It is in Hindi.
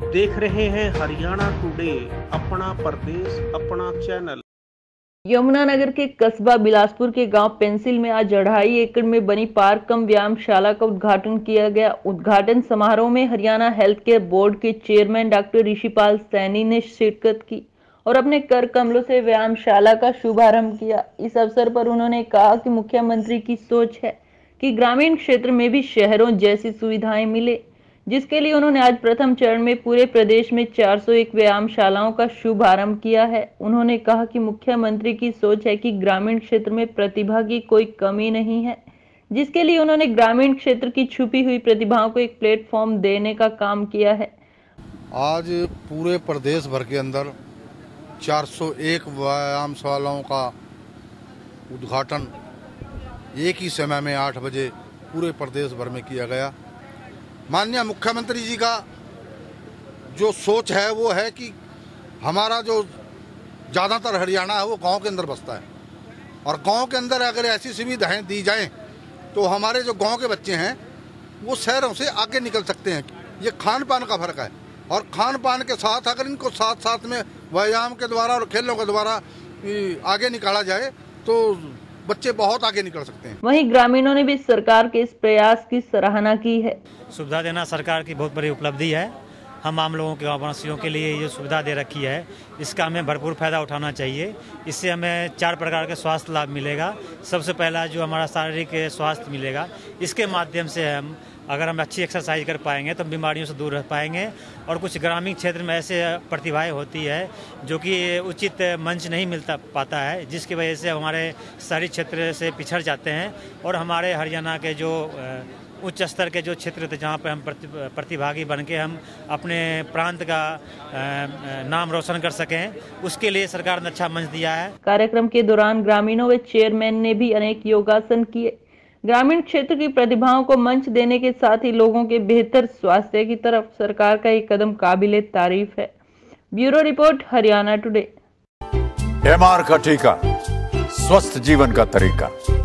देख रहे हैं हरियाणा टुडे, अपना प्रदेश अपना चैनल। यमुनानगर के कस्बा बिलासपुर के गांव पेंसिल में आज 2.5 एकड़ में बनी पार्क कम व्यायामशाला का उद्घाटन किया गया। उद्घाटन समारोह में हरियाणा हेल्थ केयर बोर्ड के चेयरमैन डॉक्टर ऋषिपाल सैनी ने शिरकत की और अपने कर कमलों से व्यायामशाला का शुभारंभ किया। इस अवसर पर उन्होंने कहा कि मुख्यमंत्री की सोच है कि ग्रामीण क्षेत्र में भी शहरों जैसी सुविधाएं मिले, जिसके लिए उन्होंने आज प्रथम चरण में पूरे प्रदेश में 401 व्यायामशालाओं का शुभारंभ किया है। उन्होंने कहा कि मुख्यमंत्री की सोच है कि ग्रामीण क्षेत्र में प्रतिभा की कोई कमी नहीं है, जिसके लिए उन्होंने ग्रामीण क्षेत्र की छुपी हुई प्रतिभाओं को एक प्लेटफॉर्म देने का काम किया है। आज पूरे प्रदेश भर के अंदर 401 व्यायामशालाओं का उद्घाटन एक ही समय में 8 बजे पूरे प्रदेश भर में किया गया। माननीय मुख्यमंत्री जी का जो सोच है वो है कि हमारा जो ज़्यादातर हरियाणा है वो गांव के अंदर बसता है, और गांव के अंदर अगर ऐसी सुविधाएं दी जाएं तो हमारे जो गांव के बच्चे हैं वो शहरों से आगे निकल सकते हैं। ये खान पान का फर्क है, और खान पान के साथ अगर इनको साथ साथ में व्यायाम के द्वारा और खेलों के द्वारा आगे निकाला जाए तो बच्चे बहुत आगे निकल सकते हैं। वहीं ग्रामीणों ने भी सरकार के इस प्रयास की सराहना की है। सुविधा देना सरकार की बहुत बड़ी उपलब्धि है। हम आम लोगों के गाँववासियों के लिए ये सुविधा दे रखी है, इसका हमें भरपूर फायदा उठाना चाहिए। इससे हमें 4 प्रकार के स्वास्थ्य लाभ मिलेगा। सबसे पहला जो हमारा शारीरिक स्वास्थ्य मिलेगा, इसके माध्यम से हम अच्छी एक्सरसाइज कर पाएंगे तो बीमारियों से दूर रह पाएंगे। और कुछ ग्रामीण क्षेत्र में ऐसे प्रतिभाएं होती है जो कि उचित मंच नहीं मिलता पाता है, जिसकी वजह से हमारे शहरी क्षेत्र से पिछड़ जाते हैं, और हमारे हरियाणा के जो उच्च स्तर के जो क्षेत्र थे जहाँ पर हम प्रतिभागी बन के हम अपने प्रांत का नाम रोशन कर सकें, उसके लिए सरकार ने अच्छा मंच दिया है। कार्यक्रम के दौरान ग्रामीणों व चेयरमैन ने भी अनेक योगासन किए। ग्रामीण क्षेत्र की प्रतिभाओं को मंच देने के साथ ही लोगों के बेहतर स्वास्थ्य की तरफ सरकार का एक कदम काबिले तारीफ है। Bureau report, Haryana today. MR का टीका, स्वस्थ जीवन का तरीका।